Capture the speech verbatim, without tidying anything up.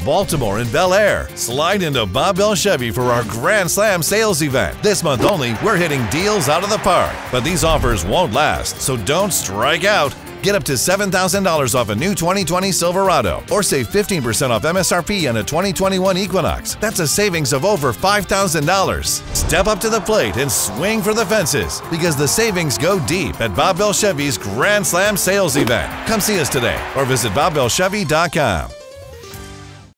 Baltimore, and Bel Air. Slide into Bob Bell Chevy for our Grand Slam sales event. This month only, we're hitting deals out of the park. But these offers won't last, so don't strike out. Get up to seven thousand dollars off a new twenty twenty Silverado, or save fifteen percent off M S R P on a twenty twenty-one Equinox. That's a savings of over five thousand dollars. Step up to the plate and swing for the fences, because the savings go deep at Bob Bell Chevy's Grand Slam sales event. Come see us today or visit bob bell chevy dot com.